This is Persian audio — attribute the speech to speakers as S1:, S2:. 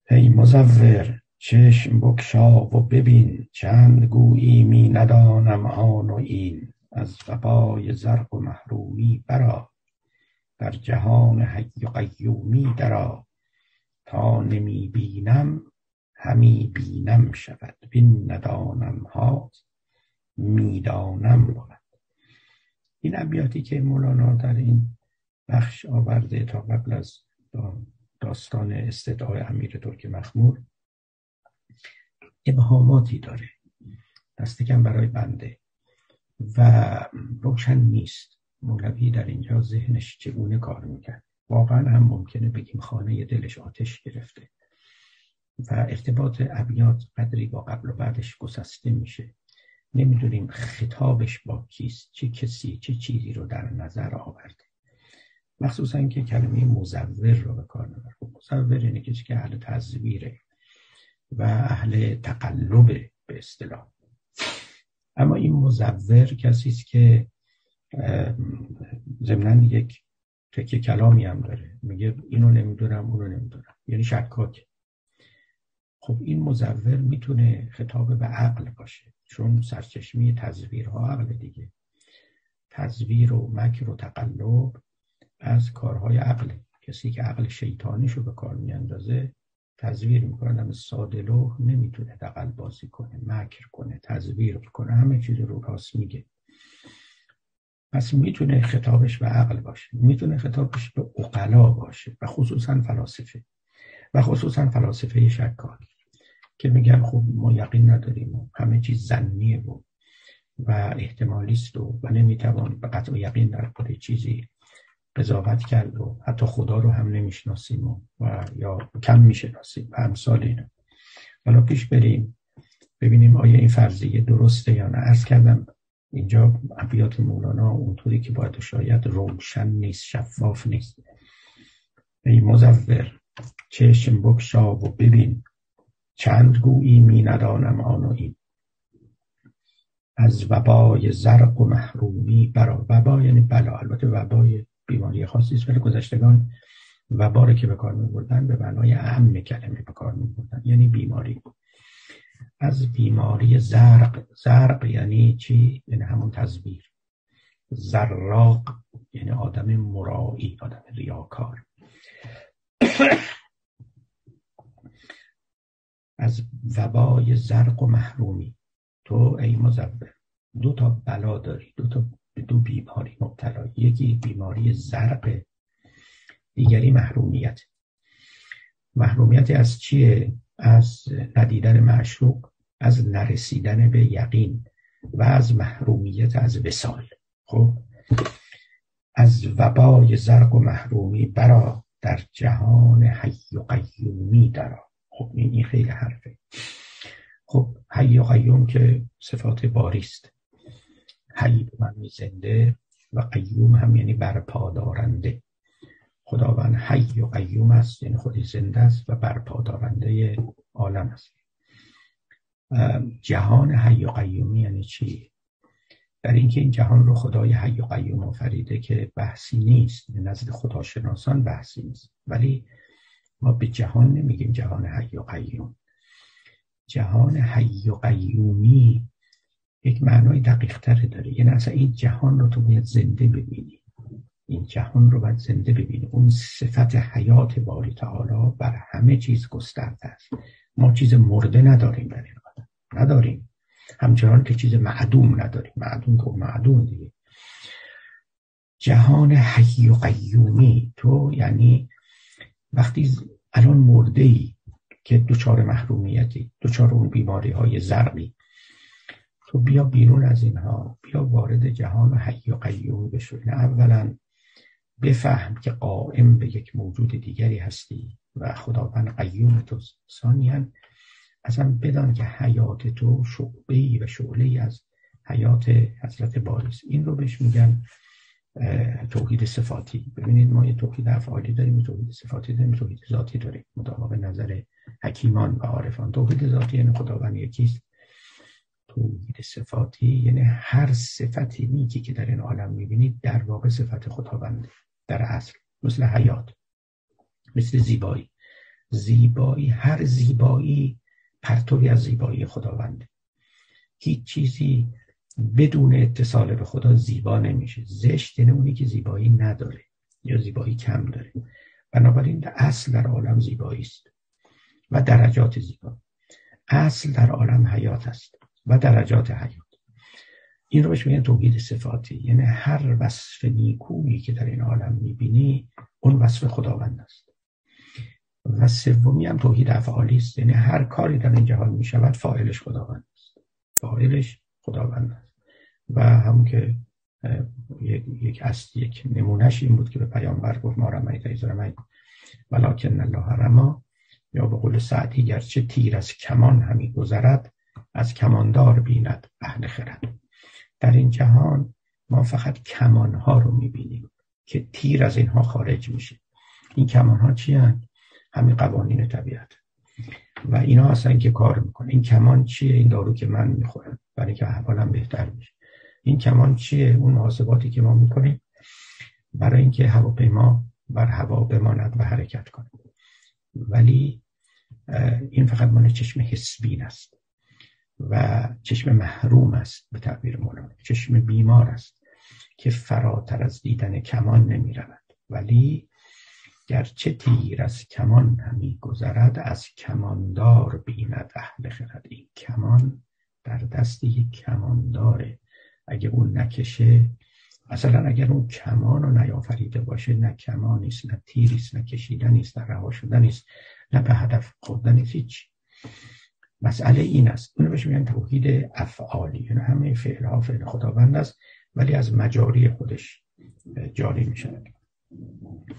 S1: ای مزور چشم بگشا و ببین، چند گویی می ندانم آن و این. از وبای زرق و محرومی برآ، در جهان حی و قیومی درآ. تا نمی بینم همی بینم شود، وین ندانم ها می دانم بود. این ابیاتی که مولانا در این بخش آورده تا قبل از داستان استدعای امیر ترک مخمور ابهاماتی داره، دست کم برای بنده، و روشن نیست مولوی در اینجا ذهنش چگونه کار میکرد. واقعا هم ممکنه بگیم خانه دلش آتش گرفته و ارتباط ابیات قدری با قبل و بعدش گسسته میشه. نمیدونیم خطابش با کیست، چه کسی چه چیزی رو در نظر آورده، مخصوصا که کلمه مزور رو به کار میبره. مزور اینه کسی که اهل تزویره و اهل تقلب به اصطلاح. اما این مزور کسی است که ضمناً یک تکه کلامی هم داره، میگه اینو نمیدونم اونو نمیدونم، یعنی شکاک. خب این مزور میتونه خطاب به عقل باشه، چون سرچشمه تزویرها عقل دیگه. تزویر و مکر و تقلب از کارهای عقل. کسی که عقل شیطانیشو به کار میاندازه تزویر میکنه. هم سادلوح نمیتونه دغل بازی کنه، مکر کنه، تزویر کنه، همه چیز رو راست میگه. پس میتونه خطابش به عقل باشه، میتونه خطابش به عقلا باشه، و خصوصا فلاسفه، و خصوصا فلاسفه شکاک که میگن خب ما یقین نداریم و همه چیز ظنیه و احتمالیست و نمیتوان به قطع یقین در خود چیزی قضاوت کرد و حتی خدا رو هم نمیشناسیم و یا کم میشناسیم و امثال اینا. حالا پیش بریم ببینیم آیا این فرضیه درسته یا نه. عرض کردم اینجا ابیات مولانا اونطوری که باید شاید روشن نیست، شفاف نیست. ای مزور چشم بگشا و ببین، چند گویی می ندانم آن و این. از وبای زرق و محرومی برآ. وبا یعنی بلا، البته وبای بیماری خاصی است، ولی گذشتگان وبا رو که به کار می‌بردن به معنای اعم کلمه به کار می‌بردن، یعنی بیماری. از بیماری زرق. زرق یعنی چی؟ یعنی همون تزویر. زراق یعنی آدم مرایی، آدم ریاکار. از وبای زرق و محرومی. تو ای مزور دو تا بلا داری، دو بیماری مبتلا. یکی بیماری زرق، دیگری محرومیت. محرومیت از چیه؟ از ندیدن معشوق، از نرسیدن به یقین و از محرومیت از وصال. خب از وبای زرق و محرومی برآ، در جهان حی و قیومی درآ. خب این خیلی حرفه. خب حی و قیوم که صفات باری است. حی به معنی زنده و قیوم هم یعنی برپادارنده. خداوند حی و قیوم است، یعنی خودی زنده است و برپادارنده عالم است. جهان حی و قیومی یعنی چی؟ در اینکه این جهان رو خدای حی و قیوم آفریده که بحثی نیست، نزد خداشناسان بحثی نیست، ولی ما به جهان نمیگیم جهان حی و قیوم. جهان حی و قیومی یک معنای دقیق تر داره، یعنی اصلا این جهان رو تو باید زنده ببینی، این جهان رو باید زنده ببینی. اون صفت حیات باری تعالی بر همه چیز گسترده است. ما چیز مرده نداریم در این عالم، نداریم، همچنان که چیز معدوم نداریم. معدوم که معدوم دیگه. جهان حی و قیومی تو یعنی وقتی الان مرده ای که دوچار محرومیتی، دوچار اون بیماری های زرقی، تو بیا بیرون از اینها، بیا وارد جهان حی و قیوم بشو. اولا بفهم که قائم به یک موجود دیگری هستی و خداوند قیوم تو. ثانیاً اصلا بدان که حیات تو شعبه‌ای و شعله‌ای از حیات حضرت باری است. این رو بهش میگن توحید صفاتی. ببینید ما یه توحید افعالی داریم، توحید صفاتی داریم، توحید ذاتی داریم. مطابق نظر حکیمان و عارفان توحید ذاتی یعنی خداوند یکیست. توحید صفاتی یعنی هر صفتی نیکی که در این عالم میبینید در واقع صفت خداونده در اصل. مثل حیات، مثل زیبایی، زیبایی، هر زیبایی پرتوی از زیبایی خداونده. هیچ چیزی بدون اتصال به خدا زیبا نمیشه. زشت یعنی اونی که زیبایی نداره یا زیبایی کم داره. بنابراین اصل در عالم زیبایی است و درجات زیبا. اصل در عالم حیات است و درجات حیات. این رو بهش میگن توحید صفاتی، یعنی هر وصف نیکویی که در این عالم میبینی اون وصف خداوند است. و سومی هم توحید افعالی است، یعنی هر کاری در این جهان میشود فاعلش خداوند است. فاعلش خداوند است. و همون که یک نمونهش این بود که به پیامبر گفت ما رمیت اذ رمیت ولکن الله رمی، یا به قول سعدی گرچه تیر از کمان همی گذرد از کماندار بیند اهل خرد. در این جهان ما فقط کمانها رو میبینیم که تیر از اینها خارج میشه. این کمانها چی هستند؟ همین قوانین طبیعت و اینا اصلا که کار میکنه. این کمان چیه؟ این دارو که من میخورم برای که احوالم بهتر بشه. این کمان چیه؟ اون محاسباتی که ما میکنیم برای اینکه هواپیما بر هوا بماند و حرکت کنه. ولی این فقط مال چشم حسبین است و چشم محروم است، به تعبیر مولانا چشم بیمار است که فراتر از دیدن کمان نمی رود. ولی گرچه تیر از کمان همی گذرد از کماندار بیند اهل خرد. این کمان در دست یک کمانداره. اگه اون نکشه، مثلا اگر اون کمان رو نیافریده باشه، نه کمانیست، نه تیریست، نه کشیدنیست، نه رها شدنیست، نه به هدف خوردنیست، هیچ. مسئله این است. اونو بهش میگن توحید افعالی، یعنی همه فعلها فعل خداوند است ولی از مجاری خودش جاری میشه.